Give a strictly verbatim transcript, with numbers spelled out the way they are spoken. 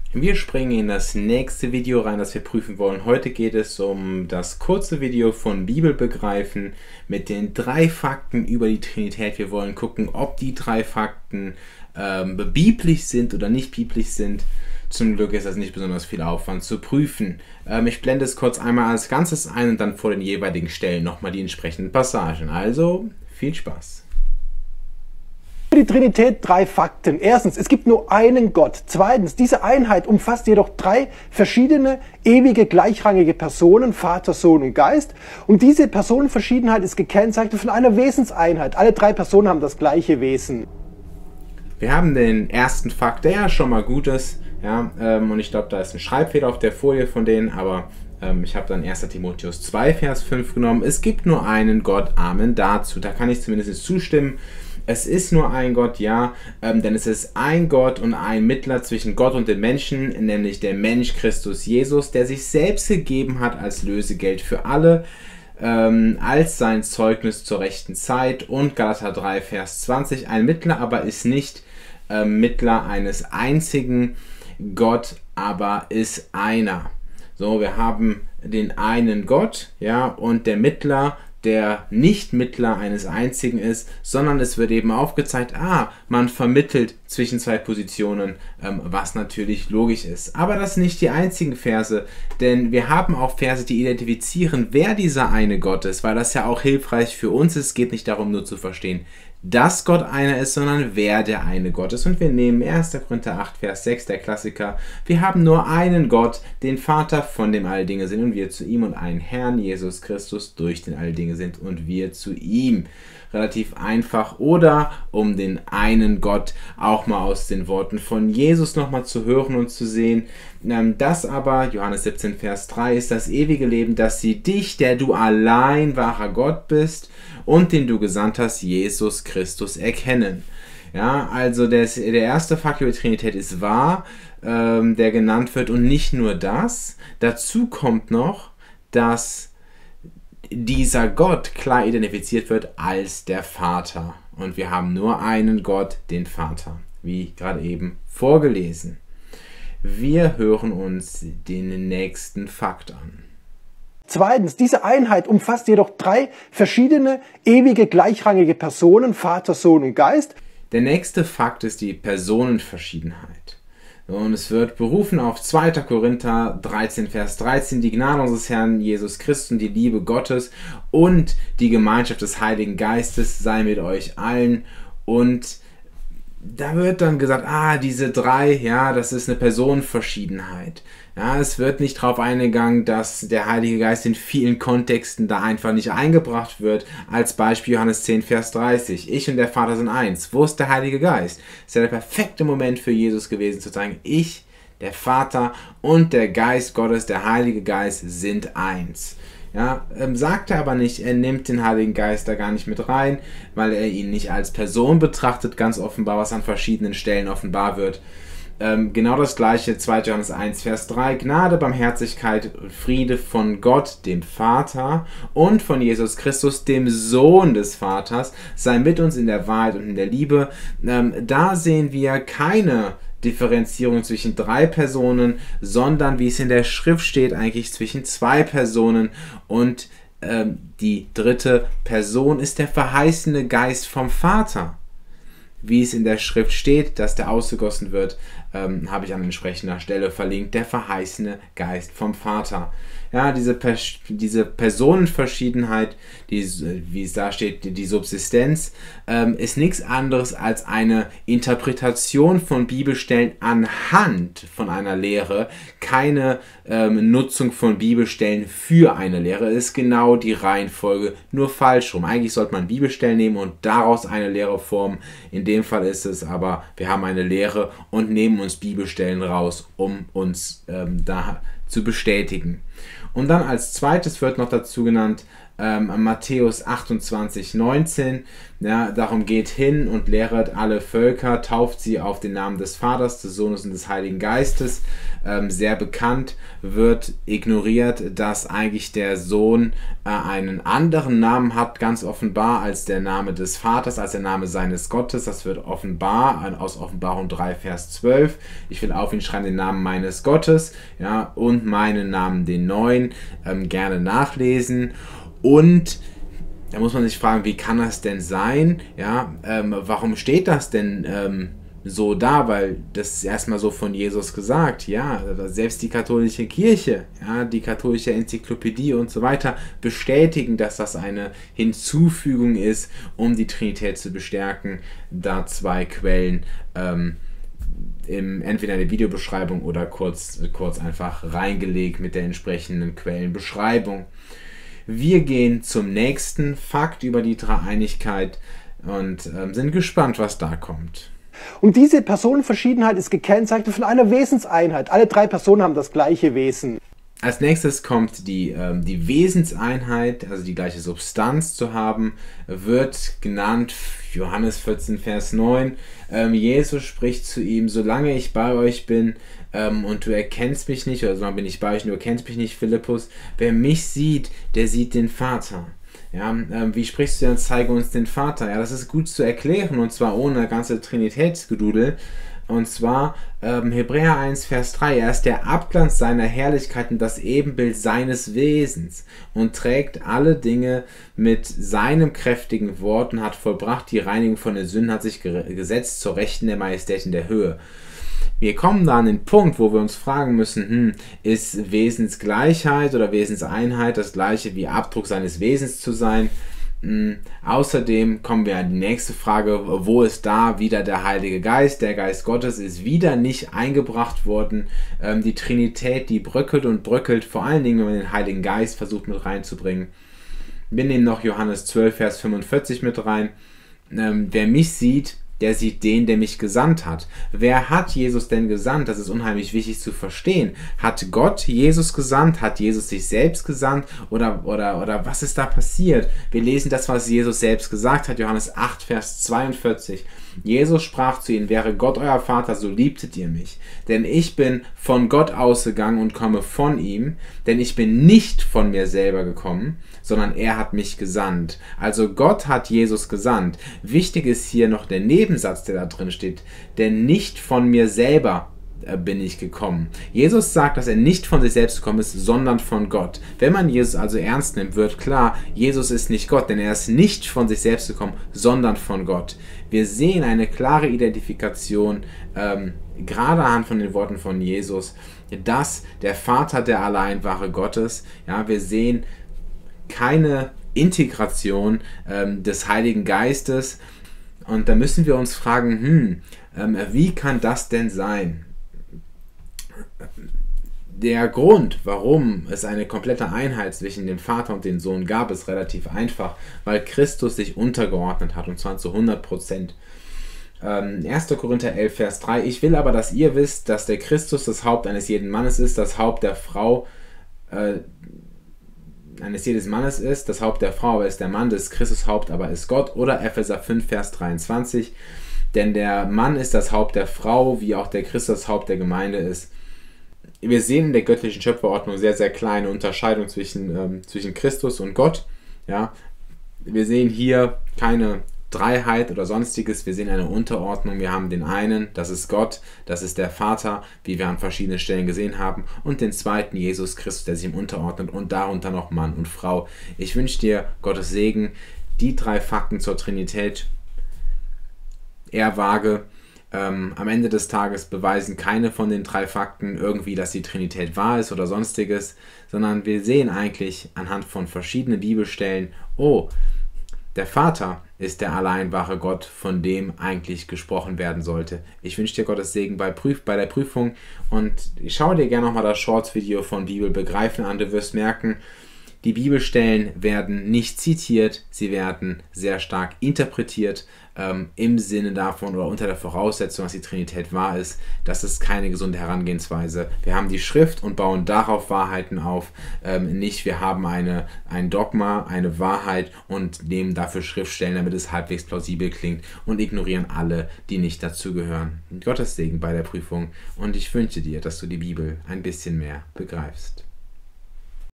Wir springen in das nächste Video rein, das wir prüfen wollen. Heute geht es um das kurze Video von Bibelbegreifen mit den drei Fakten über die Trinität. Wir wollen gucken, ob die drei Fakten ähm, biblisch sind oder nicht biblisch sind. Zum Glück ist das nicht besonders viel Aufwand zu prüfen. Ähm, ich blende es kurz einmal als Ganzes ein und dann vor den jeweiligen Stellen nochmal die entsprechenden Passagen. Also viel Spaß! Die Trinität drei Fakten. Erstens, es gibt nur einen Gott. Zweitens, diese Einheit umfasst jedoch drei verschiedene, ewige, gleichrangige Personen, Vater, Sohn und Geist. Und diese Personenverschiedenheit ist gekennzeichnet von einer Wesenseinheit. Alle drei Personen haben das gleiche Wesen. Wir haben den ersten Fakt, der ja schon mal gut ist. Ja, ähm, und ich glaube, da ist ein Schreibfehler auf der Folie von denen, aber ähm, ich habe dann erster Timotheus zwei, Vers fünf genommen. Es gibt nur einen Gott, Amen dazu. Da kann ich zumindest zustimmen. Es ist nur ein Gott, ja, ähm, denn es ist ein Gott und ein Mittler zwischen Gott und den Menschen, nämlich der Mensch Christus Jesus, der sich selbst gegeben hat als Lösegeld für alle, ähm, als sein Zeugnis zur rechten Zeit. Und Galater drei, Vers zwanzig, ein Mittler aber ist nicht äh, Mittler eines einzigen, Gott aber ist einer. So, wir haben den einen Gott, ja, und der Mittler, der nicht Mittler eines einzigen ist, sondern es wird eben aufgezeigt, ah, man vermittelt zwischen zwei Positionen, ähm, was natürlich logisch ist. Aber das sind nicht die einzigen Verse, denn wir haben auch Verse, die identifizieren, wer dieser eine Gott ist, weil das ja auch hilfreich für uns ist. Es geht nicht darum, nur zu verstehen, dass Gott einer ist, sondern wer der eine Gott ist. Und wir nehmen erster Korinther acht, Vers sechs, der Klassiker. Wir haben nur einen Gott, den Vater, von dem alle Dinge sind, und wir zu ihm, und einen Herrn, Jesus Christus, durch den alle Dinge sind, und wir zu ihm. Relativ einfach. Oder um den einen Gott auch mal aus den Worten von Jesus nochmal zu hören und zu sehen. Das aber, Johannes siebzehn, Vers drei, ist das ewige Leben, dass sie dich, der du allein wahrer Gott bist und den du gesandt hast, Jesus Christus, erkennen. Ja, also das, der erste Fakt über die Trinität ist wahr, ähm, der genannt wird, und nicht nur das. Dazu kommt noch, dass dieser Gott klar identifiziert wird als der Vater. Und wir haben nur einen Gott, den Vater, wie gerade eben vorgelesen. Wir hören uns den nächsten Fakt an. Zweitens, diese Einheit umfasst jedoch drei verschiedene, ewige, gleichrangige Personen, Vater, Sohn und Geist. Der nächste Fakt ist die Personenverschiedenheit. Und es wird berufen auf zweiter Korinther dreizehn, Vers dreizehn, die Gnade unseres Herrn Jesus Christus und die Liebe Gottes und die Gemeinschaft des Heiligen Geistes sei mit euch allen. Und da wird dann gesagt, ah, diese drei, ja, das ist eine Personenverschiedenheit. Ja, es wird nicht darauf eingegangen, dass der Heilige Geist in vielen Kontexten da einfach nicht eingebracht wird. Als Beispiel Johannes zehn, Vers dreißig. Ich und der Vater sind eins. Wo ist der Heilige Geist? Es ist ja der perfekte Moment für Jesus gewesen, zu sagen, ich, der Vater und der Geist Gottes, der Heilige Geist, sind eins. Ja, ähm, sagt er aber nicht, er nimmt den Heiligen Geist da gar nicht mit rein, weil er ihn nicht als Person betrachtet, ganz offenbar, was an verschiedenen Stellen offenbar wird. Ähm, genau das gleiche, zweiter Johannes eins, Vers drei, Gnade, Barmherzigkeit und Friede von Gott, dem Vater, und von Jesus Christus, dem Sohn des Vaters, sei mit uns in der Wahrheit und in der Liebe. Ähm, da sehen wir keine Differenzierung zwischen drei Personen, sondern, wie es in der Schrift steht, eigentlich zwischen zwei Personen, und ähm, die dritte Person ist der verheißene Geist vom Vater. Wie es in der Schrift steht, dass der ausgegossen wird, ähm, habe ich an entsprechender Stelle verlinkt, der verheißene Geist vom Vater. Ja, diese, Pers diese Personenverschiedenheit, die, wie es da steht, die, die Subsistenz, ähm, ist nichts anderes als eine Interpretation von Bibelstellen anhand von einer Lehre, keine ähm, Nutzung von Bibelstellen für eine Lehre, ist genau die Reihenfolge, nur falsch rum. Eigentlich sollte man Bibelstellen nehmen und daraus eine Lehre formen. In dem Fall ist es aber, wir haben eine Lehre und nehmen uns Bibelstellen raus, um uns ähm, da zu bestätigen. Und dann als zweites wird noch dazu genannt, ähm, Matthäus achtundzwanzig, neunzehn, ja, darum geht hin und lehret alle Völker, tauft sie auf den Namen des Vaters, des Sohnes und des Heiligen Geistes. Ähm, sehr bekannt, wird ignoriert, dass eigentlich der Sohn äh, einen anderen Namen hat, ganz offenbar, als der Name des Vaters, als der Name seines Gottes. Das wird offenbar aus Offenbarung drei, Vers zwölf. Ich will auf ihn schreiben den Namen meines Gottes, ja, und meinen Namen, den neuen, ähm, gerne nachlesen. Und da muss man sich fragen, wie kann das denn sein? Ja, ähm, warum steht das denn ähm, so da? Weil das ist erstmal so von Jesus gesagt. Ja, selbst die katholische Kirche, ja, die katholische Enzyklopädie und so weiter bestätigen, dass das eine Hinzufügung ist, um die Trinität zu bestärken. Da zwei Quellen ähm, im, entweder in der Videobeschreibung oder kurz, kurz einfach reingelegt mit der entsprechenden Quellenbeschreibung. Wir gehen zum nächsten Fakt über die Dreieinigkeit und ähm, sind gespannt, was da kommt. Und diese Personenverschiedenheit ist gekennzeichnet von einer Wesenseinheit. Alle drei Personen haben das gleiche Wesen. Als nächstes kommt die, ähm, die Wesenseinheit, also die gleiche Substanz zu haben, wird genannt, Johannes vierzehn, Vers neun. Ähm, Jesus spricht zu ihm, solange ich bei euch bin ähm, und du erkennst mich nicht, oder solange bin ich bei euch und du erkennst mich nicht, Philippus, wer mich sieht, der sieht den Vater. Ja, ähm, wie sprichst du denn, zeige uns den Vater? Ja, das ist gut zu erklären, und zwar ohne ganze Trinitätsgedudel. Und zwar ähm, Hebräer eins, Vers drei, er ist der Abglanz seiner Herrlichkeit und das Ebenbild seines Wesens und trägt alle Dinge mit seinem kräftigen Wort und hat vollbracht die Reinigung von den Sünden, hat sich ge- gesetzt zur Rechten der Majestät in der Höhe. Wir kommen da an den Punkt, wo wir uns fragen müssen, hm, ist Wesensgleichheit oder Wesenseinheit das gleiche wie Abdruck seines Wesens zu sein? Mhm. Außerdem kommen wir an die nächste Frage, wo ist da wieder der Heilige Geist? Der Geist Gottes ist wieder nicht eingebracht worden. Ähm, die Trinität, die bröckelt und bröckelt, vor allen Dingen, wenn man den Heiligen Geist versucht mit reinzubringen. Wir nehmen noch Johannes zwölf, Vers fünfundvierzig mit rein. Ähm, wer mich sieht, der sieht den, der mich gesandt hat. Wer hat Jesus denn gesandt? Das ist unheimlich wichtig zu verstehen. Hat Gott Jesus gesandt? Hat Jesus sich selbst gesandt? Oder, oder, oder was ist da passiert? Wir lesen das, was Jesus selbst gesagt hat. Johannes acht, Vers zweiundvierzig. Jesus sprach zu ihnen, wäre Gott euer Vater, so liebtet ihr mich. Denn ich bin von Gott ausgegangen und komme von ihm. Denn ich bin nicht von mir selber gekommen, sondern er hat mich gesandt. Also Gott hat Jesus gesandt. Wichtig ist hier noch der Nebensatz, der da drin steht. Denn nicht von mir selber bin ich gekommen. Jesus sagt, dass er nicht von sich selbst gekommen ist, sondern von Gott. Wenn man Jesus also ernst nimmt, wird klar, Jesus ist nicht Gott, denn er ist nicht von sich selbst gekommen, sondern von Gott. Wir sehen eine klare Identifikation, ähm, gerade anhand von den Worten von Jesus, dass der Vater der alleinwahre Gottes, ja, wir sehen keine Integration ähm, des Heiligen Geistes, und da müssen wir uns fragen, hm, ähm, wie kann das denn sein? Der Grund, warum es eine komplette Einheit zwischen dem Vater und dem Sohn gab, ist relativ einfach, weil Christus sich untergeordnet hat, und zwar zu hundert Prozent. Ähm, erster Korinther elf, Vers drei. Ich will aber, dass ihr wisst, dass der Christus das Haupt eines jeden Mannes ist, das Haupt der Frau äh, eines jedes Mannes ist, das Haupt der Frau aber ist der Mann, des Christus Haupt aber ist Gott. Oder Epheser fünf, Vers dreiundzwanzig. Denn der Mann ist das Haupt der Frau, wie auch der Christus Haupt der Gemeinde ist. Wir sehen in der göttlichen Schöpferordnung sehr, sehr kleine Unterscheidung zwischen, ähm, zwischen Christus und Gott. Ja? Wir sehen hier keine Dreiheit oder sonstiges, wir sehen eine Unterordnung. Wir haben den einen, das ist Gott, das ist der Vater, wie wir an verschiedenen Stellen gesehen haben, und den zweiten, Jesus Christus, der sich ihm unterordnet, und darunter noch Mann und Frau. Ich wünsche dir Gottes Segen, die drei Fakten zur Trinität eher vage. Ähm, am Ende des Tages beweisen keine von den drei Fakten irgendwie, dass die Trinität wahr ist oder sonstiges, sondern wir sehen eigentlich anhand von verschiedenen Bibelstellen, oh, der Vater ist der allein wahre Gott, von dem eigentlich gesprochen werden sollte. Ich wünsche dir Gottes Segen bei, Prüf- bei der Prüfung, und ich schaue dir gerne nochmal das Shorts-Video von Bibel begreifen an. Du wirst merken, Die Bibelstellen werden nicht zitiert, sie werden sehr stark interpretiert, ähm, im Sinne davon oder unter der Voraussetzung, dass die Trinität wahr ist. Das ist keine gesunde Herangehensweise. Wir haben die Schrift und bauen darauf Wahrheiten auf, ähm, nicht wir haben eine, ein Dogma, eine Wahrheit und nehmen dafür Schriftstellen, damit es halbwegs plausibel klingt und ignorieren alle, die nicht dazugehören. Gottes Segen bei der Prüfung und ich wünsche dir, dass du die Bibel ein bisschen mehr begreifst.